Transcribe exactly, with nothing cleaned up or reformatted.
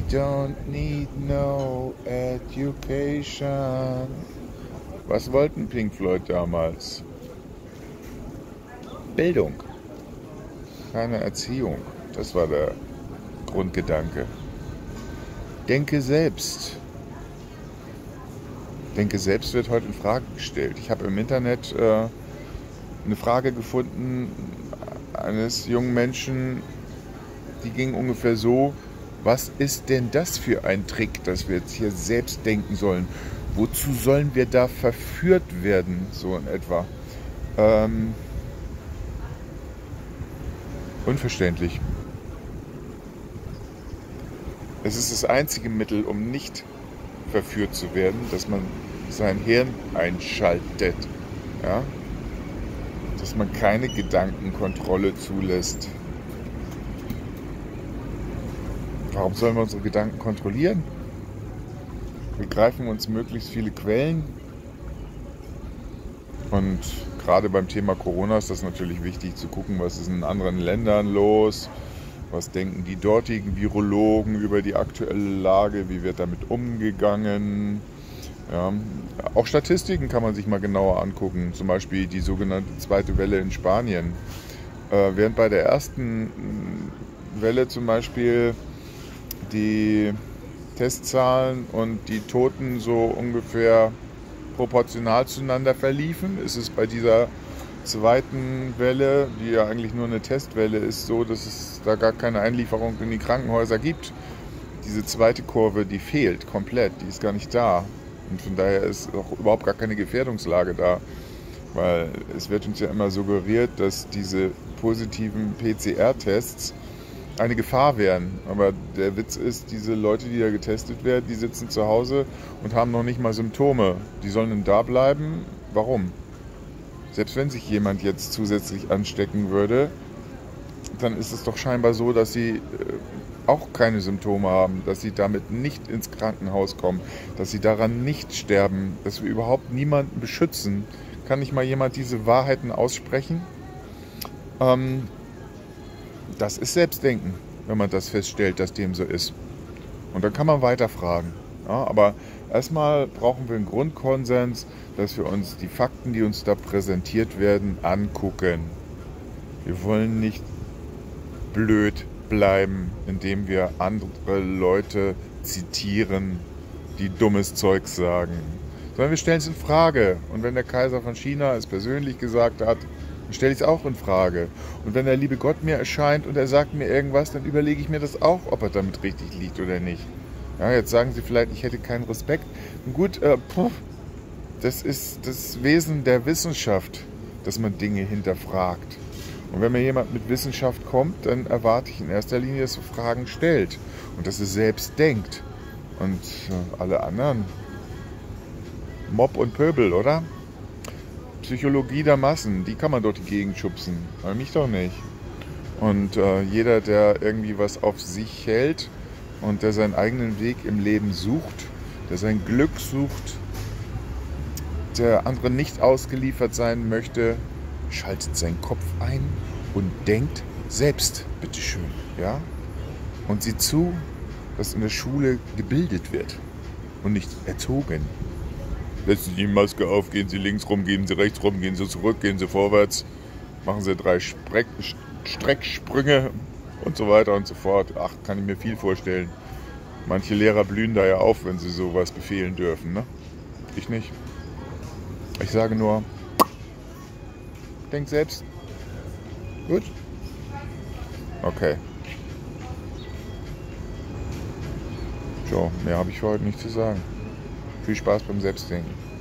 don't need no education. Was wollten Pink Floyd damals? Bildung, keine Erziehung. Das war der Grundgedanke. Denke selbst. Denke selbst wird heute in Frage gestellt. Ich habe im Internet äh, eine Frage gefunden eines jungen Menschen, die ging ungefähr so: Was ist denn das für ein Trick, dass wir jetzt hier selbst denken sollen? Wozu sollen wir da verführt werden, so in etwa? Ähm, unverständlich. Es ist das einzige Mittel, um nicht verführt zu werden, dass man sein Hirn einschaltet. Ja? Dass man keine Gedankenkontrolle zulässt. Warum sollen wir unsere Gedanken kontrollieren? Wir greifen uns möglichst viele Quellen. Und gerade beim Thema Corona ist das natürlich wichtig zu gucken, was ist in anderen Ländern los, was denken die dortigen Virologen über die aktuelle Lage, wie wird damit umgegangen. Ja, auch Statistiken kann man sich mal genauer angucken, zum Beispiel die sogenannte zweite Welle in Spanien. Äh, während bei der ersten Welle zum Beispiel die Testzahlen und die Toten so ungefähr proportional zueinander verliefen, ist es bei dieser zweiten Welle, die ja eigentlich nur eine Testwelle ist, so, dass es da gar keine Einlieferung in die Krankenhäuser gibt. Diese zweite Kurve, die fehlt komplett, die ist gar nicht da. Und von daher ist auch überhaupt gar keine Gefährdungslage da, weil es wird uns ja immer suggeriert, dass diese positiven P C R-Tests eine Gefahr wären. Aber der Witz ist, diese Leute, die da getestet werden, die sitzen zu Hause und haben noch nicht mal Symptome. Die sollen dann da bleiben. Warum? Selbst wenn sich jemand jetzt zusätzlich anstecken würde, dann ist es doch scheinbar so, dass sie auch keine Symptome haben, dass sie damit nicht ins Krankenhaus kommen, dass sie daran nicht sterben, dass wir überhaupt niemanden beschützen. Kann nicht mal jemand diese Wahrheiten aussprechen? Ähm, das ist Selbstdenken, wenn man das feststellt, dass dem so ist. Und dann kann man weiter fragen. Ja, aber erstmal brauchen wir einen Grundkonsens, dass wir uns die Fakten, die uns da präsentiert werden, angucken. Wir wollen nicht blöd bleiben, indem wir andere Leute zitieren, die dummes Zeug sagen. Sondern wir stellen es in Frage. Und wenn der Kaiser von China es persönlich gesagt hat, dann stelle ich es auch in Frage. Und wenn der liebe Gott mir erscheint und er sagt mir irgendwas, dann überlege ich mir das auch, ob er damit richtig liegt oder nicht. Ja, jetzt sagen Sie vielleicht, ich hätte keinen Respekt. Und gut, äh, puh, das ist das Wesen der Wissenschaft, dass man Dinge hinterfragt. Und wenn mir jemand mit Wissenschaft kommt, dann erwarte ich in erster Linie, dass er Fragen stellt und dass er selbst denkt. Und äh, alle anderen, Mob und Pöbel, oder? Psychologie der Massen, die kann man dort die Gegend schubsen, aber mich doch nicht. Und äh, jeder, der irgendwie was auf sich hält und der seinen eigenen Weg im Leben sucht, der sein Glück sucht, der anderen nicht ausgeliefert sein möchte, schaltet seinen Kopf ein und denkt selbst, bitteschön, ja? Und sieht zu, dass in der Schule gebildet wird und nicht erzogen. Setzen Sie die Maske auf, gehen Sie links rum, gehen Sie rechts rum, gehen Sie zurück, gehen Sie vorwärts, machen Sie drei Spreck, Strecksprünge und so weiter und so fort. Ach, kann ich mir viel vorstellen. Manche Lehrer blühen da ja auf, wenn sie sowas befehlen dürfen, ne? Ich nicht. Ich sage nur, denk selbst. Gut? Okay. So, mehr habe ich für heute nicht zu sagen. Viel Spaß beim Selbstdenken.